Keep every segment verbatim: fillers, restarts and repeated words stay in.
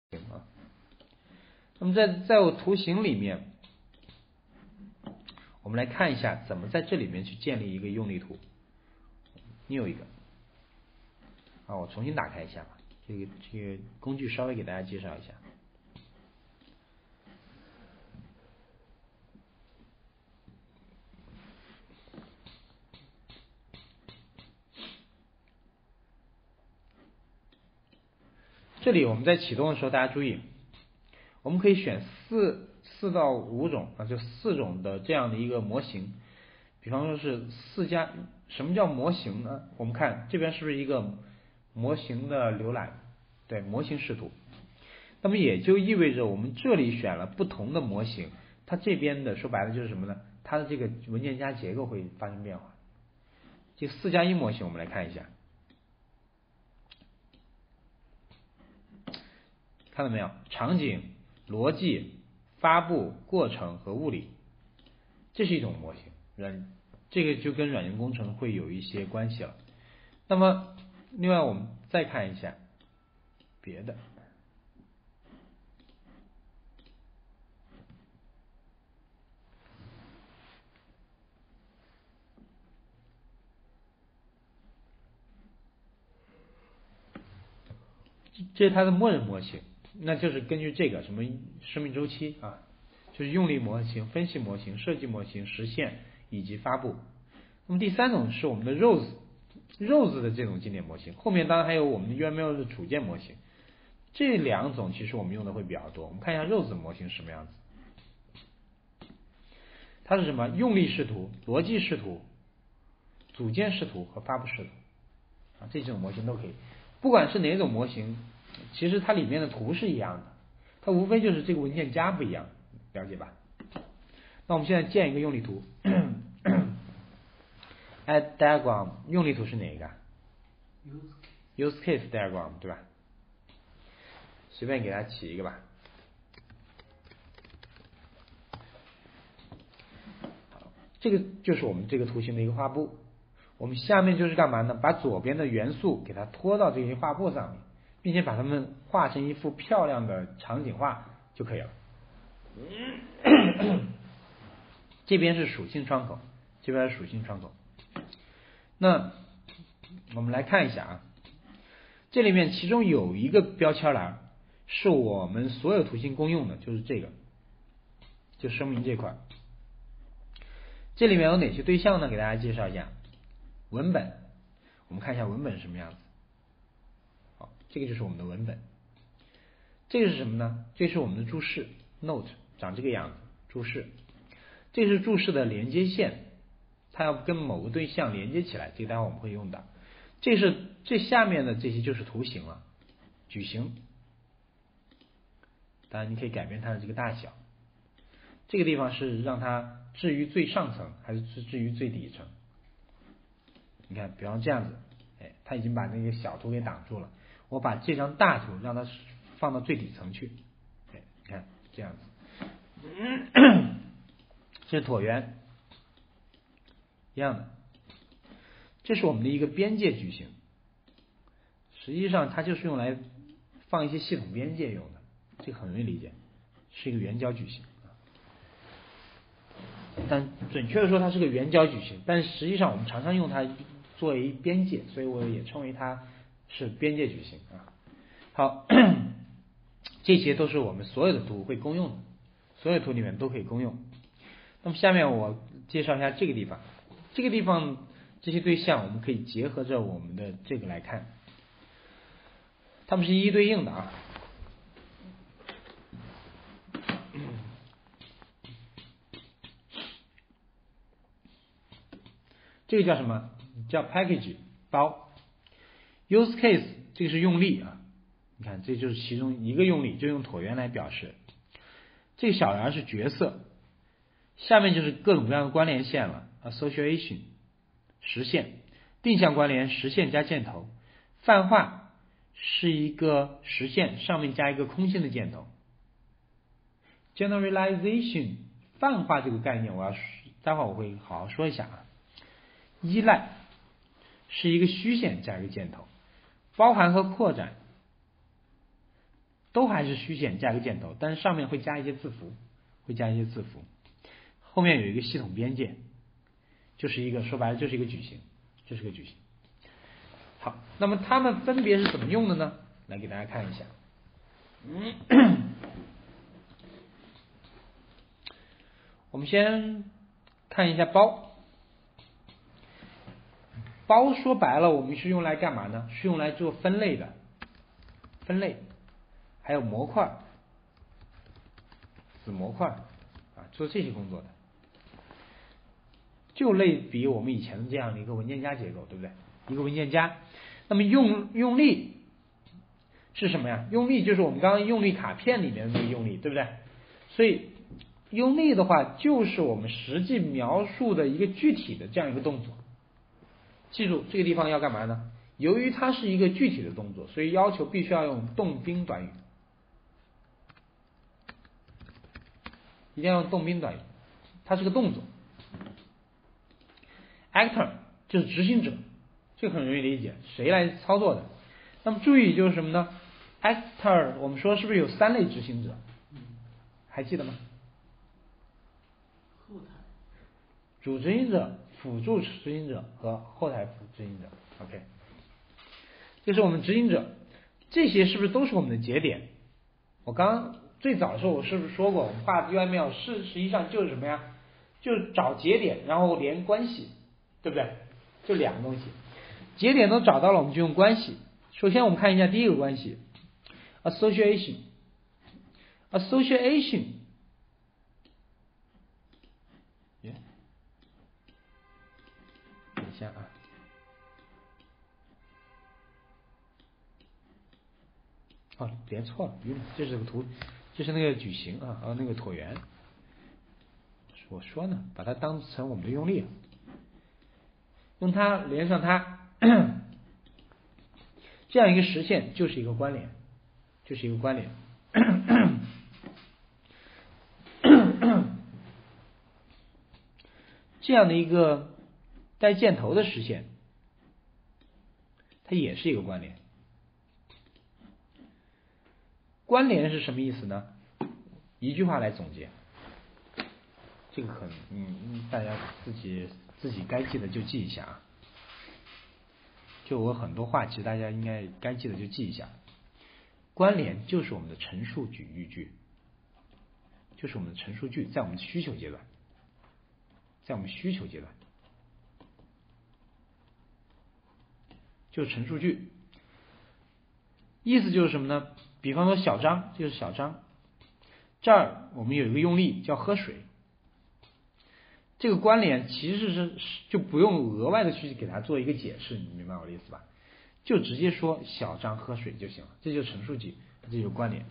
啊。那么在在我图形里面，我们来看一下怎么在这里面去建立一个用力图。new 一个啊，我重新打开一下吧。这个这个工具稍微给大家介绍一下。这里我们在启动的时候，大家注意，我们可以选四四到五种啊，就四种的这样的一个模型。比方说是四加，什么叫模型呢？我们看这边是不是一个模型的浏览？对，模型视图。那么也就意味着我们这里选了不同的模型，它这边的说白了就是什么呢？它的这个文件夹结构会发生变化。这四加一模型我们来看一下。看到没有？场景、逻辑、发布、过程和物理，这是一种模型。软，这个就跟软件工程会有一些关系了。那么，另外我们再看一下别的。这是它的默认模型，那就是根据这个什么生命周期啊，就是用力模型、分析模型、设计模型、实现以及发布。那么第三种是我们的 Rose Rose 的这种经典模型，后面当然还有我们的 U M L 的组件模型。这两种其实我们用的会比较多。我们看一下 Rose 模型是什么样子。它是什么？用力视图、逻辑视图、组件视图和发布视图啊，这几种模型都可以。不管是哪种模型，其实它里面的图是一样的，它无非就是这个文件夹不一样，了解吧？那我们现在建一个用力图，add diagram 用力图是哪一个 ？use case diagram 对吧？随便给它起一个吧。好，这个就是我们这个图形的一个画布。我们下面就是干嘛呢？把左边的元素给它拖到这些画布上面，并且把它们画成一幅漂亮的场景画就可以了。这边是属性窗口，这边是属性窗口。那我们来看一下啊，这里面其中有一个标签栏是我们所有图形公用的，就是这个，就声明这块。这里面有哪些对象呢？给大家介绍一下。文本，我们看一下文本是什么样子。好，这个就是我们的文本。这个是什么呢？这是我们的注释 note， 长这个样子，注释。这是注释的连接线，它要跟某个对象连接起来，这个待会我们会用到。这是最下面的这些就是图形了，矩形。当然你可以改变它的这个大小。这个地方是让它置于最上层还是置于最底层？你看，比方这样子，哎，它已经把那个小图给挡住了。我把这张大图让它放到最底层去，哎，你看这样子，这是椭圆，一样的。这是我们的一个边界矩形，实际上它就是用来放一些系统边界用的，这个很容易理解，是一个圆角矩形。但准确的说，它是个圆角矩形，但实际上我们常常用它作为边界，所以我也称为它是边界矩形啊。好，这些都是我们所有的图会公用的，所有图里面都可以公用。那么下面我介绍一下这个地方，这个地方这些对象我们可以结合着我们的这个来看，它们是一一对应的啊。这个叫什么？叫 package 包。use case 这个是用力啊，你看这就是其中一个用力，就用椭圆来表示。这个小栏是角色，下面就是各种各样的关联线了 ，association 实现，定向关联实现加箭头，泛化是一个实现上面加一个空心的箭头 ，generalization 泛化这个概念我要待会儿我会好好说一下啊。依赖是一个虚线加一个箭头，包含和扩展都还是虚线加一个箭头，但是上面会加一些字符，会加一些字符，后面有一个系统边界，就是一个说白了就是一个矩形，就是个矩形。好，那么它们分别是怎么用的呢？来给大家看一下。嗯，我们先看一下包。包说白了，我们是用来干嘛呢？是用来做分类的，分类，还有模块、子模块啊，做这些工作的，就类比我们以前的这样的一个文件夹结构，对不对？一个文件夹，那么用用例是什么呀？用例就是我们刚刚用例卡片里面的那个用例，对不对？所以用例的话，就是我们实际描述的一个具体的这样一个动作。记住这个地方要干嘛呢？由于它是一个具体的动作，所以要求必须要用动宾短语，一定要用动宾短语，它是个动作。actor 就是执行者，这个很容易理解，谁来操作的？那么注意就是什么呢 ？actor 我们说是不是有三类执行者？还记得吗？ 后台主执行者、辅助执行者和后台辅执行者。OK， 这是我们执行者，这些是不是都是我们的节点？我刚刚最早的时候我是不是说过，我们画 U I 描是实际上就是什么呀？就是找节点，然后连关系，对不对？就两个东西，节点都找到了，我们就用关系。首先我们看一下第一个关系 ，association，association association, 等一下啊，哦，连错了，这是个图，这是那个矩形啊，还有那个椭圆。我说呢，把它当成我们的用例，用它连上它，这样一个实现就是一个关联，就是一个关联。这样的一个带箭头的实现，它也是一个关联。关联是什么意思呢？一句话来总结，这个可能嗯大家自己自己该记的就记一下啊。就我很多话，其实大家应该该记的就记一下。关联就是我们的陈述句语句，就是我们的陈述句，在我们的需求阶段，在我们需求阶段，就是陈述句。意思就是什么呢？比方说小张，这就是小张，这儿我们有一个用例叫喝水，这个关联其实是就不用额外的去给它做一个解释，你明白我的意思吧？就直接说小张喝水就行了，这就是陈述句，这就是关联。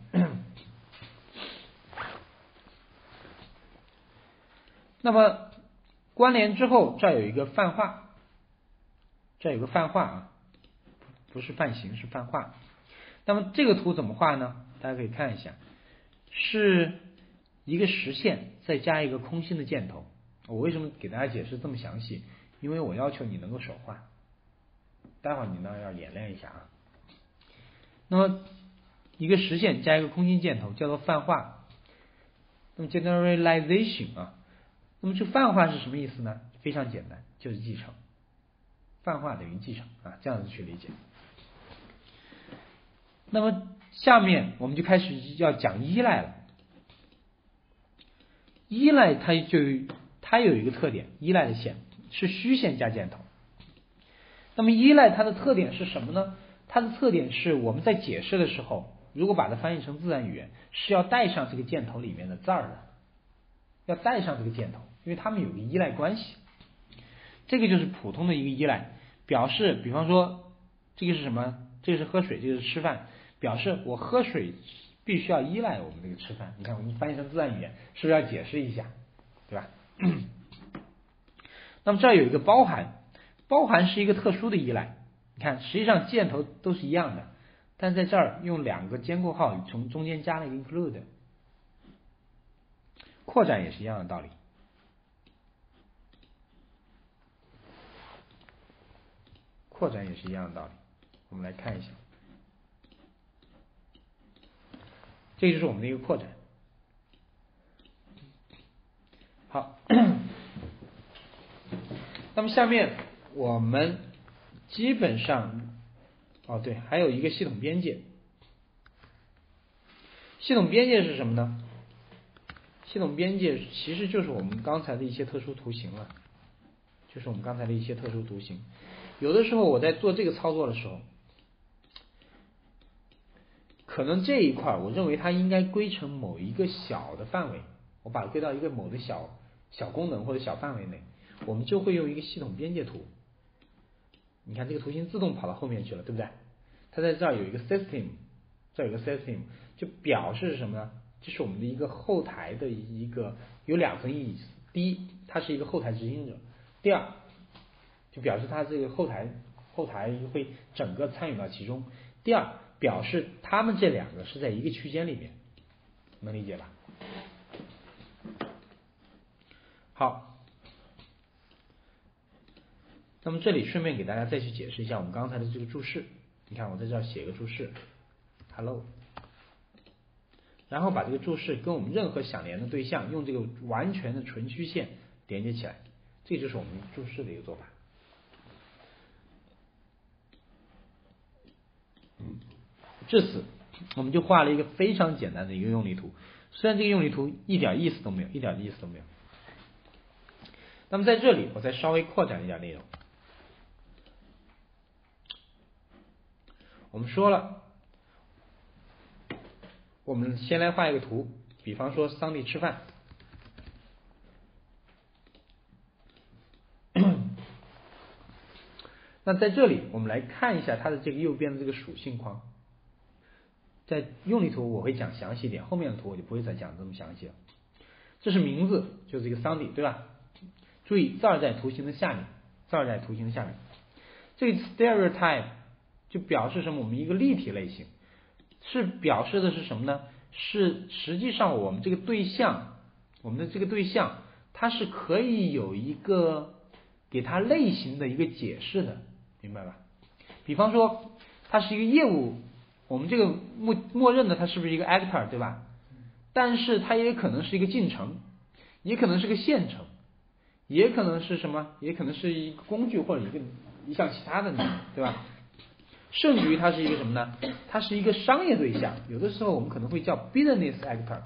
那么关联之后，这儿有一个泛化，这儿有个泛化啊，不是泛形，是泛化。那么这个图怎么画呢？大家可以看一下，是一个实线再加一个空心的箭头。我为什么给大家解释这么详细？因为我要求你能够手画，待会儿你呢要演练一下啊。那么一个实线加一个空心箭头叫做泛化，那么 generalization 啊，那么这泛化是什么意思呢？非常简单，就是继承，泛化等于继承啊，这样子去理解。那么下面我们就开始要讲依赖了。依赖它就它有一个特点，依赖的线是虚线加箭头。那么依赖它的特点是什么呢？它的特点是我们在解释的时候，如果把它翻译成自然语言，是要带上这个箭头里面的字儿的，要带上这个箭头，因为它们有个依赖关系。这个就是普通的一个依赖，表示比方说这个是什么？这个是喝水，这个是吃饭，表示我喝水必须要依赖我们这个吃饭。你看我们翻译成自然语言，是不是要解释一下，对吧？那么这儿有一个包含，包含是一个特殊的依赖。你看实际上箭头都是一样的，但在这儿用两个尖括号从中间加了一个 include， 扩展也是一样的道理，扩展也是一样的道理。我们来看一下， 这就是我们的一个扩展。好，那么下面我们基本上，哦对，还有一个系统边界。系统边界是什么呢？系统边界其实就是我们刚才的一些特殊图形了，就是我们刚才的一些特殊图形。有的时候我在做这个操作的时候，可能这一块我认为它应该归成某一个小的范围，我把它归到一个某的小小功能或者小范围内，我们就会用一个系统边界图。你看这个图形自动跑到后面去了，对不对？它在这儿有一个 system， 这儿有个 system， 就表示什么呢？这是我们的一个后台的一个有两层意思。第一，它是一个后台执行者；第二，就表示它这个后台后台会整个参与到其中。第二，表示他们这两个是在一个区间里面，能理解吧？好，那么这里顺便给大家再去解释一下我们刚才的这个注释。你看我在这儿写个注释 ，hello， 然后把这个注释跟我们任何想连的对象用这个完全的纯曲线连接起来，这就是我们注释的一个做法。至此，我们就画了一个非常简单的一个用例图，虽然这个用例图一点意思都没有，一点意思都没有。那么在这里，我再稍微扩展一点内容。我们说了，我们先来画一个图，比方说桑迪吃饭。那在这里，我们来看一下它的这个右边的这个属性框。在用例图我会讲详细一点，后面的图我就不会再讲这么详细了。这是名字，就是这个桑迪，对吧？注意，这儿在图形的下面，这儿在图形的下面。这个 stereotype 就表示什么？我们一个立体类型，是表示的是什么呢？是实际上我们这个对象，我们的这个对象，它是可以有一个给它类型的一个解释的，明白吧？比方说，它是一个业务。我们这个默默认的它是不是一个 actor， 对吧？但是它也可能是一个进程，也可能是个线程，也可能是什么？也可能是一个工具或者一个一项其他的内容，对吧？甚至于它是一个什么呢？它是一个商业对象，有的时候我们可能会叫 business actor，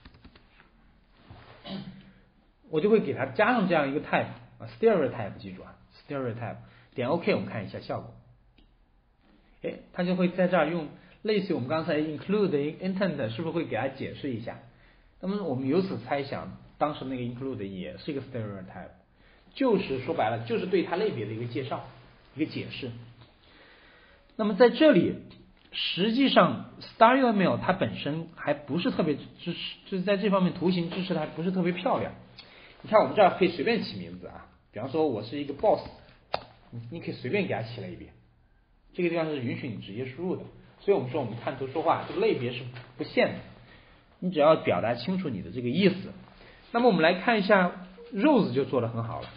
我就会给它加上这样一个 type 啊 stereotype， 记住啊 stereotype， 点 OK， 我们看一下效果。哎，它就会在这儿用类似于我们刚才 include intent， 是不是会给它解释一下？那么我们由此猜想，当时那个 include 也是一个 stereotype， 就是说白了，就是对它类别的一个介绍，一个解释。那么在这里，实际上 Star U M L 它本身还不是特别支持，就是在这方面图形支持的还不是特别漂亮。你看我们这儿可以随便起名字啊，比方说我是一个 boss， 你你可以随便给它起了一遍。这个地方是允许你直接输入的，所以我们说我们看图说话这个类别是不限的，你只要表达清楚你的这个意思。那么我们来看一下 Rose 就做得很好了，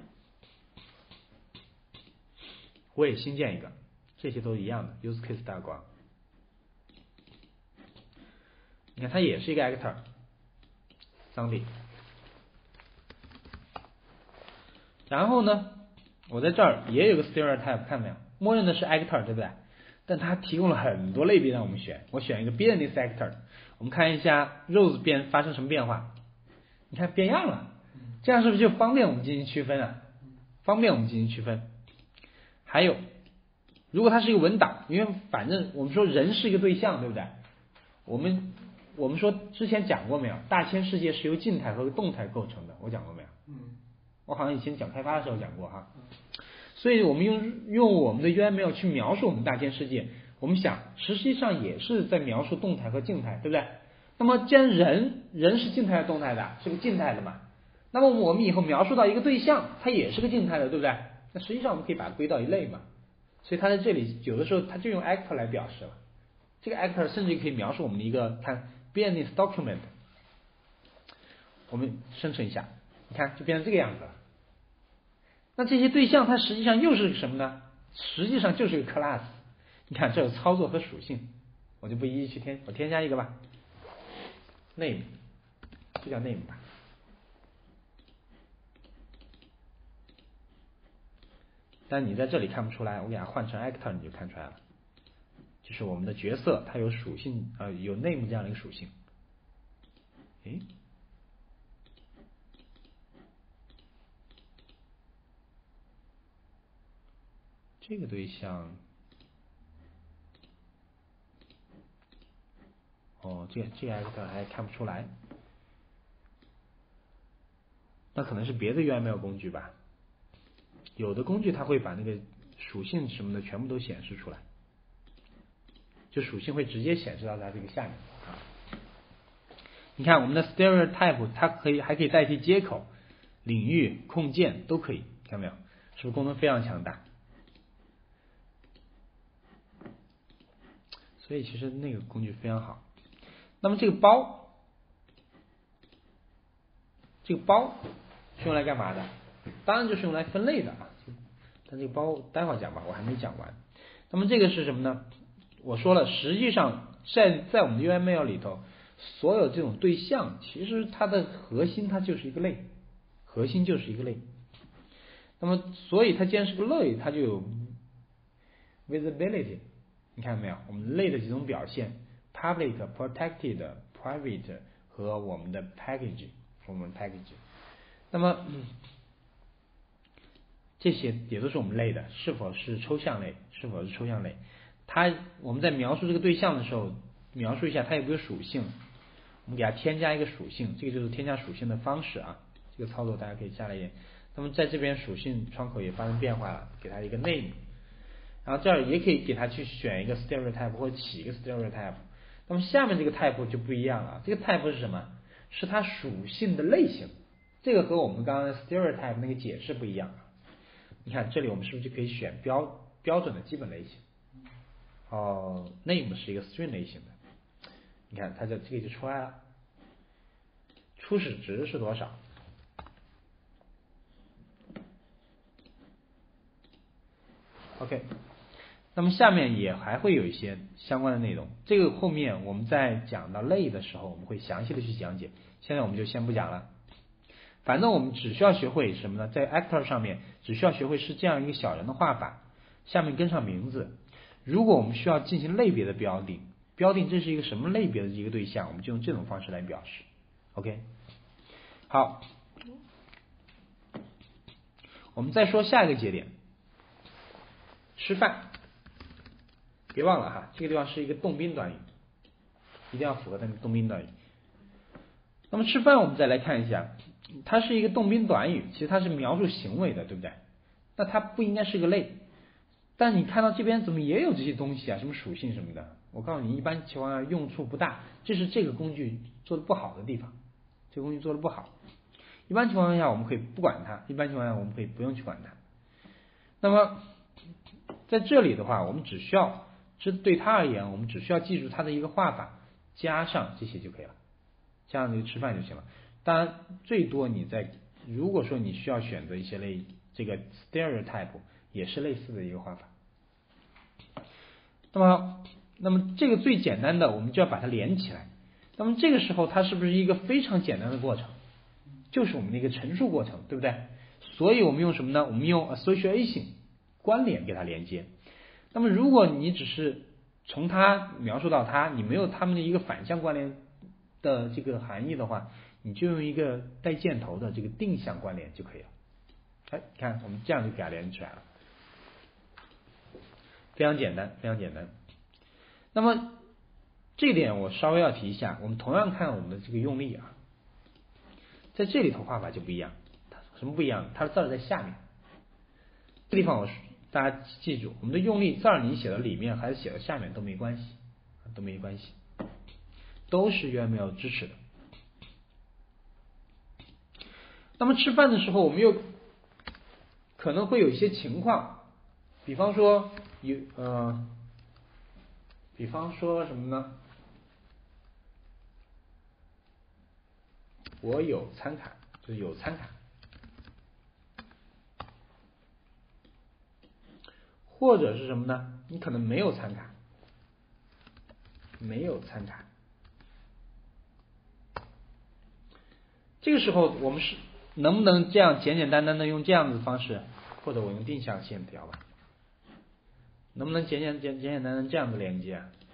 我也新建一个，这些都一样的 use case 大光，你看它也是一个 actor Sandy， 然后呢我在这儿也有个 stereotype， 看到没有？默认的是 actor， 对不对？但它提供了很多类别让我们选，我选一个 business actor。我们看一下 Rose 变发生什么变化？你看变样了，这样是不是就方便我们进行区分啊？方便我们进行区分。还有，如果它是一个文档，因为反正我们说人是一个对象，对不对？我们我们说之前讲过没有？大千世界是由静态和动态构成的，我讲过没有？ 嗯， 我好像以前讲开发的时候讲过哈。所以我们用用我们的 U M L 去描述我们大千世界，我们想实际上也是在描述动态和静态，对不对？那么既然人人是静态的动态的，是个静态的嘛，那么我们以后描述到一个对象，它也是个静态的，对不对？那实际上我们可以把它归到一类嘛。所以它在这里有的时候它就用 actor 来表示了，这个 actor 甚至可以描述我们的一个看 business document。我们生成一下，你看就变成这个样子了。那这些对象它实际上又是什么呢？实际上就是一个 class。你看这有操作和属性，我就不一一去添，我添加一个吧。 name， 就叫 name 吧。但你在这里看不出来，我给它换成 actor 你就看出来了，就是我们的角色它有属性，呃，有 name 这样的一个属性。诶，这个对象，哦，这这 actor 还看不出来，那可能是别的 U M L 工具吧。有的工具它会把那个属性什么的全部都显示出来，就属性会直接显示到它这个下面啊。你看我们的 stereotype 它可以还可以代替接口、领域、控件都可以，看到没有？是不是功能非常强大？所以其实那个工具非常好。那么这个包，这个包是用来干嘛的？当然就是用来分类的啊。但这个包待会儿讲吧，我还没讲完。那么这个是什么呢？我说了，实际上在在我们的 U M L 里头，所有这种对象，其实它的核心它就是一个类，核心就是一个类。那么所以它既然是个类，它就有 visibility。你看到没有？我们类的几种表现 ：public、protected、private 和我们的 package， 我们 package。那么、嗯、这些也都是我们类的，是否是抽象类？是否是抽象类？它我们在描述这个对象的时候，描述一下它有没有属性，我们给它添加一个属性，这个就是添加属性的方式啊。这个操作大家可以下来一点。那么在这边属性窗口也发生变化了，给它一个 name。然后这儿也可以给它去选一个 stereotype 或者起一个 stereotype。那么下面这个 type 就不一样了，这个 type 是什么？是它属性的类型，这个和我们刚刚 stereotype 那个解释不一样。你看这里我们是不是就可以选标标准的基本类型？哦 ，name 是一个 string 类型的，你看它就这个就出来了，初始值是多少？OK， 那么下面也还会有一些相关的内容，这个后面我们在讲到类的时候，我们会详细的去讲解。现在我们就先不讲了，反正我们只需要学会什么呢？在 actor 上面只需要学会是这样一个小人的画法，下面跟上名字。如果我们需要进行类别的标定，标定这是一个什么类别的一个对象，我们就用这种方式来表示。OK， 好，我们再说下一个节点。吃饭，别忘了哈，这个地方是一个动宾短语，一定要符合它的动宾短语。那么吃饭我们再来看一下，它是一个动宾短语，其实它是描述行为的，对不对？那它不应该是个类，但你看到这边怎么也有这些东西啊，什么属性什么的，我告诉你，一般情况下用处不大，这是这个工具做的不好的地方，这个工具做的不好。一般情况下我们可以不管它，一般情况下我们可以不用去管它。那么在这里的话，我们只需要，这对它而言，我们只需要记住它的一个画法，加上这些就可以了，加上这个吃饭就行了。当然，最多你在如果说你需要选择一些类，这个 stereotype 也是类似的一个画法。那么，那么这个最简单的，我们就要把它连起来。那么这个时候，它是不是一个非常简单的过程？就是我们的一个陈述过程，对不对？所以我们用什么呢？我们用 association 关联给它连接。那么如果你只是从它描述到它，你没有它们的一个反向关联的这个含义的话，你就用一个带箭头的这个定向关联就可以了。哎，看我们这样就给它连起来了，非常简单，非常简单。那么这点我稍微要提一下，我们同样看我们的这个用例啊，在这里头画法就不一样。什么不一样？它的字儿在下面，这地方我大家记住，我们的用例字儿你写到里面还是写到下面都没关系，都没关系，都是 U M L 支持的。那么吃饭的时候，我们又可能会有一些情况，比方说有呃，比方说什么呢？我有餐卡，就是有餐卡。或者是什么呢？你可能没有餐卡，没有餐卡。 这个时候我们是能不能这样简简单单的用这样子的方式，或者我用定向线条吧，能不能简简简简简单单这样子连接啊？